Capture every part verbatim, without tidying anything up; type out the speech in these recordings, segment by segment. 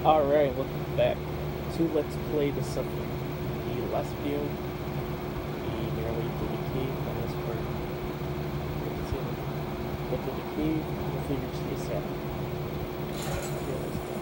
Alright, welcome back to Let's Play the Symphony. The last video, we nearly did the cave, and this part, we get to go through the cave, and hopefully reach the asylum. Okay, let's go.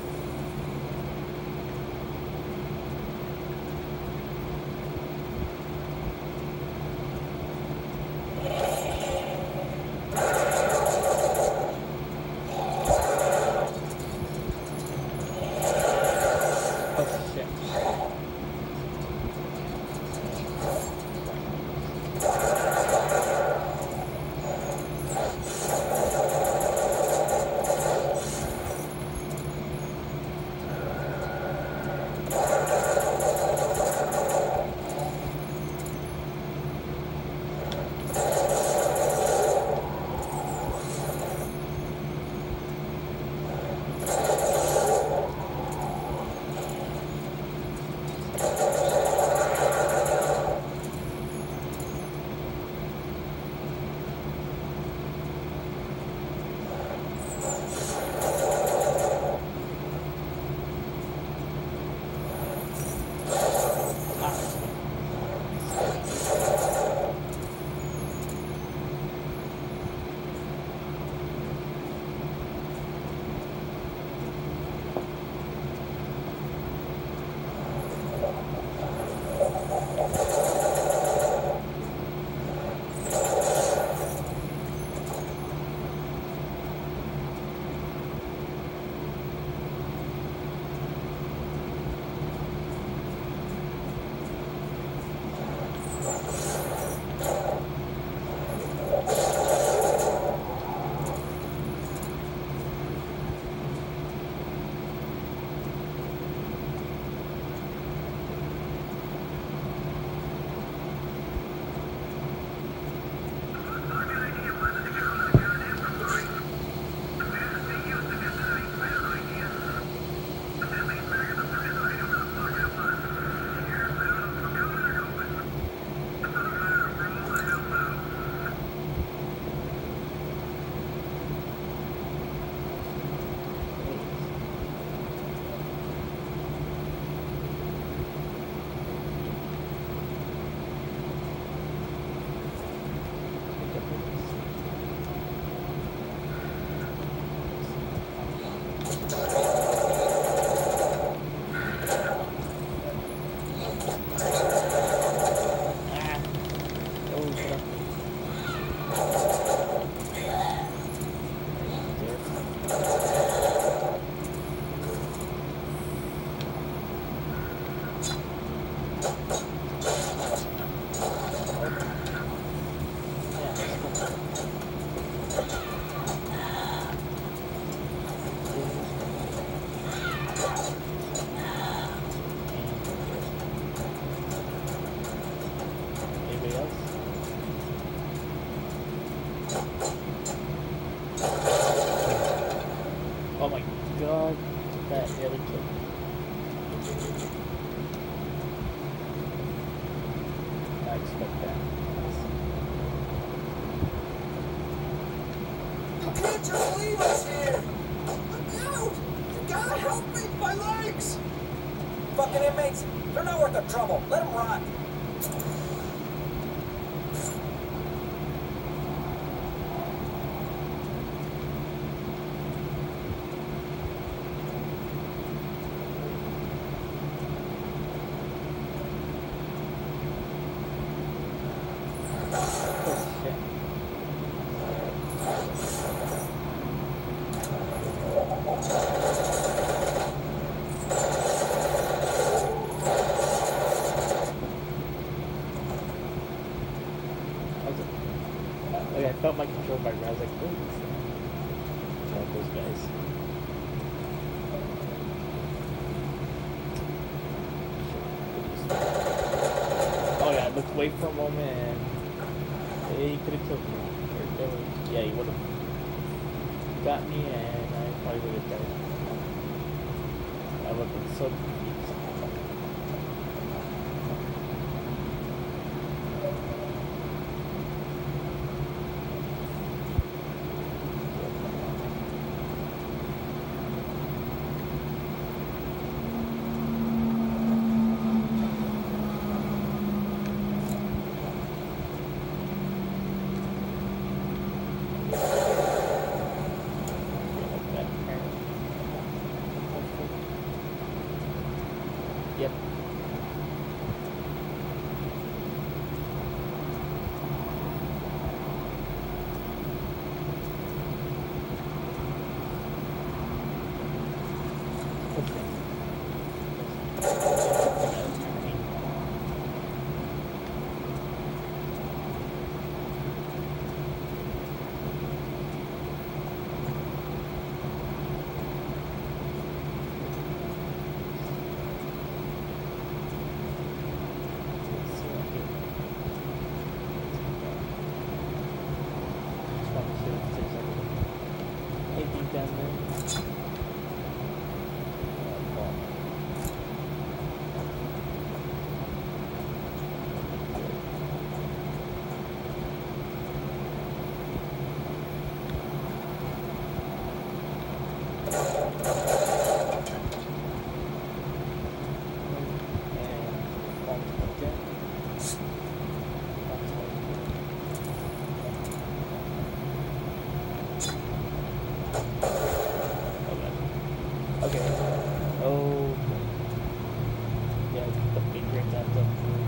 Oh my god, that nearly killed me. I expect that. You can't just leave us here! I'm out! You gotta help me! My legs! Fucking inmates, they're not worth the trouble. Let them rot. Like, I felt my control by I was like, oh, not those guys. Oh yeah, I looked away for a moment and he could have killed me. Or they were, yeah, he would have got me and I probably would have died. I would have been so confused. pushing. Down there. Okay. Oh. Yeah, the big rig that up through.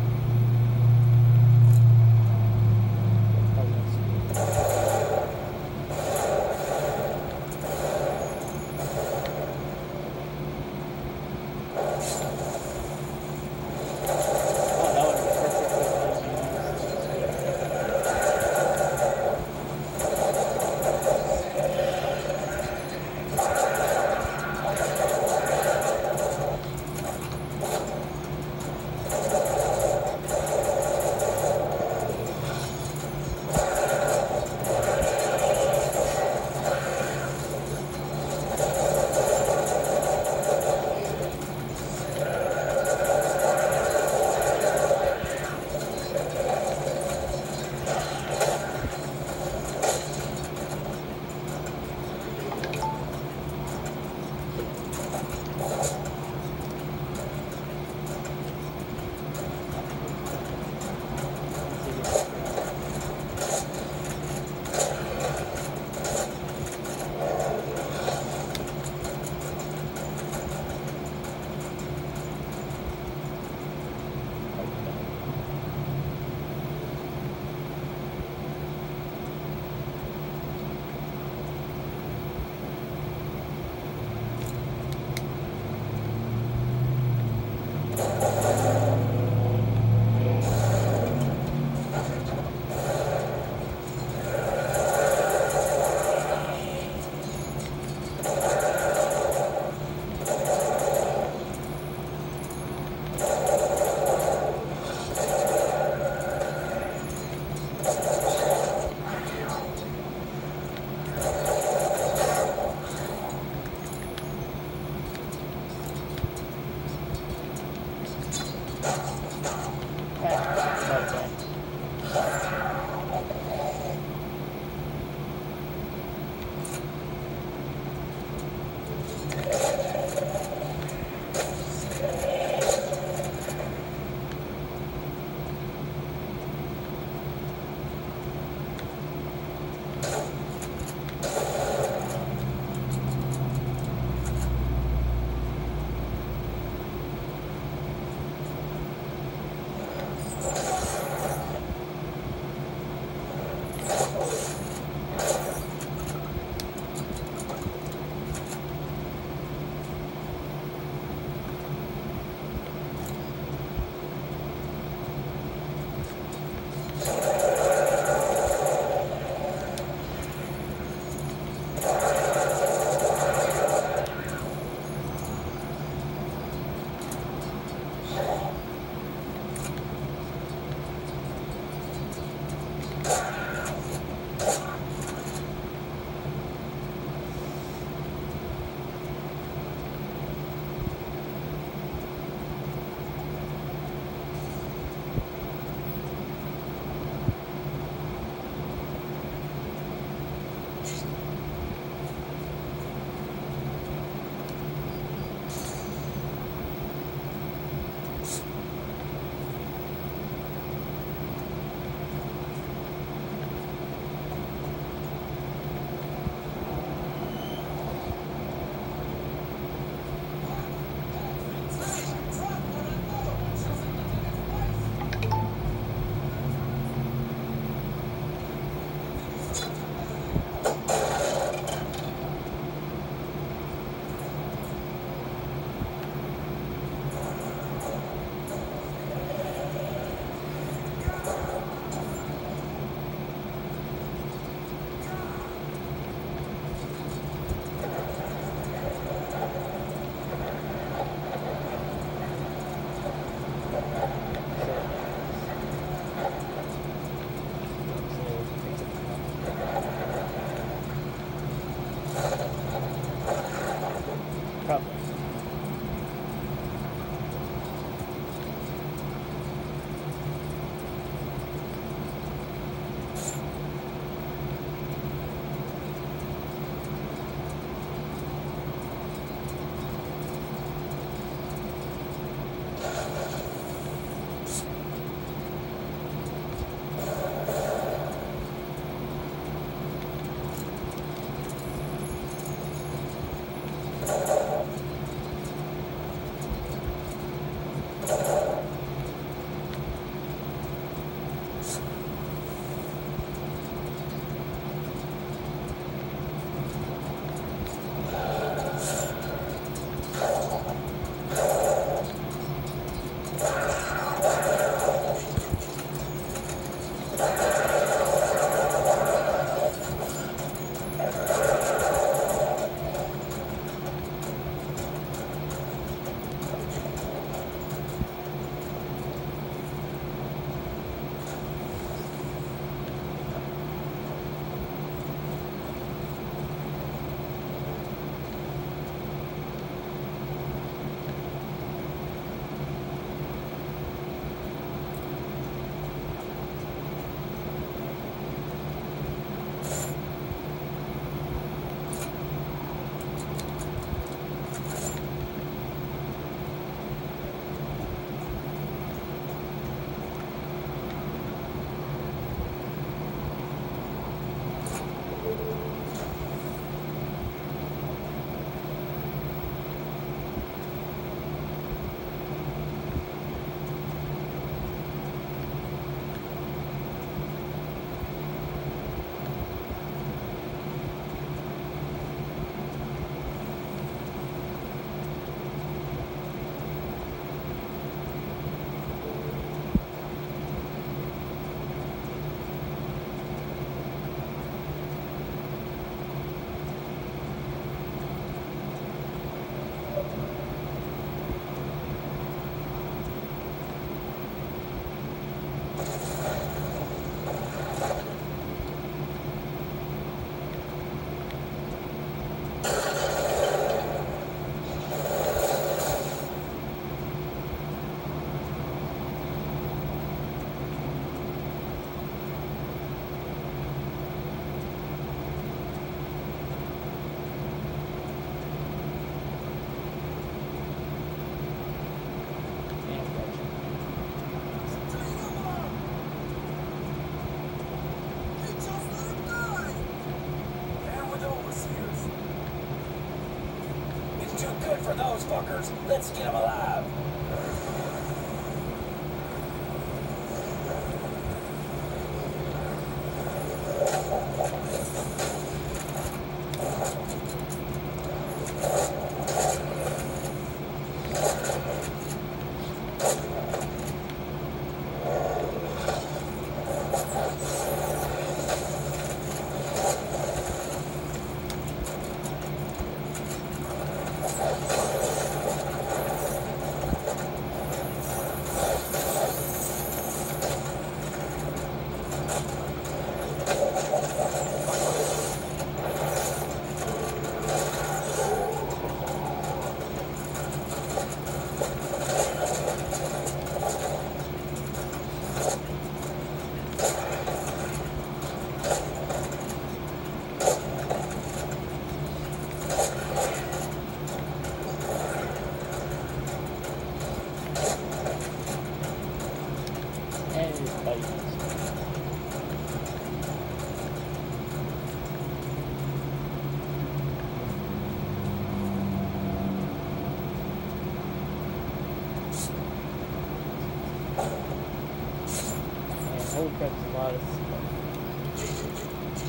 For those fuckers, let's get them alive. Holy crap, there's a lot of stuff.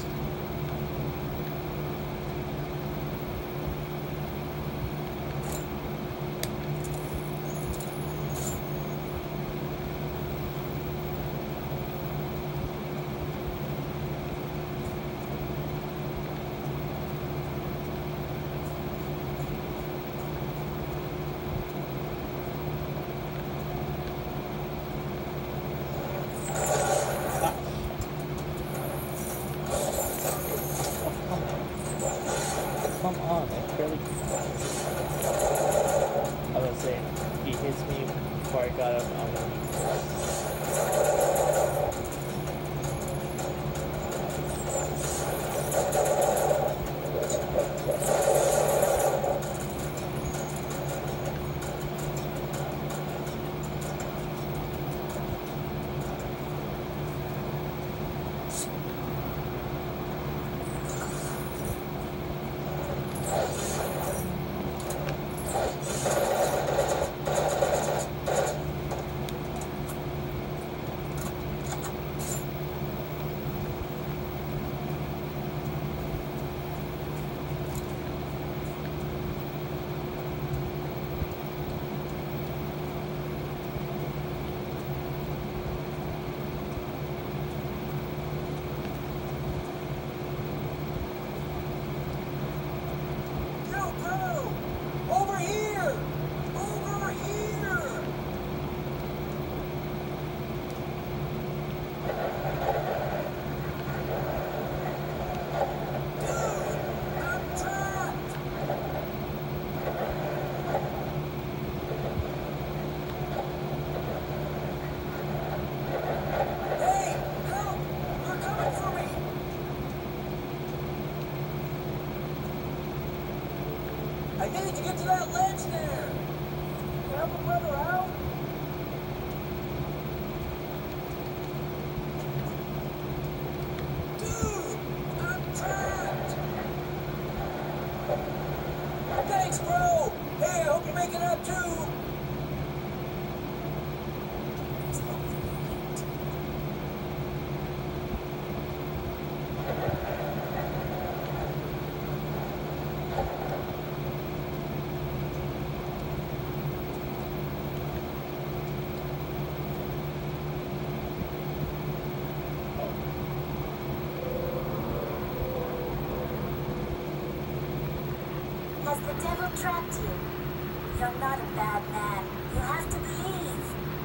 Come on, I barely... I was saying, he hits me before I got up on the help a brother out? Dude, I'm trapped. Thanks, bro. Hey, I hope you're making it up too. Has the devil trapped you? You're not a bad man. You have to believe.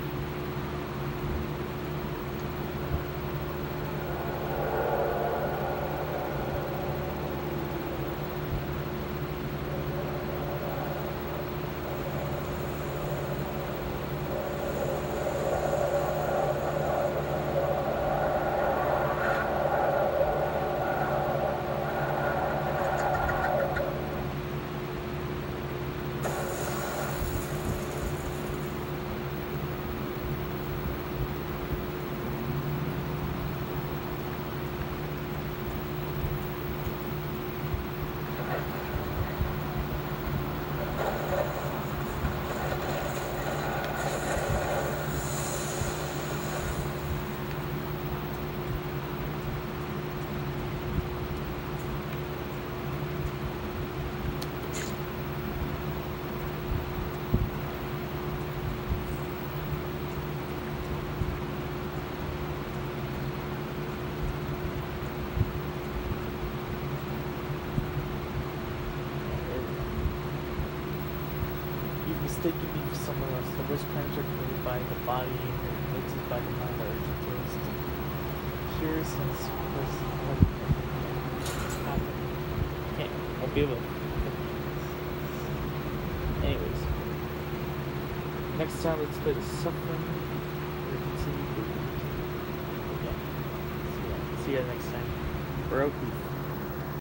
You've mistaken me for someone else. The worst crimes are committed by the body and inflicted by the mind that urgent taste. Curious and was what happened. Okay, I'll be able to. Anyways. Next time let's play the suffering or continue the yeah. See ya. See ya next time. Roku.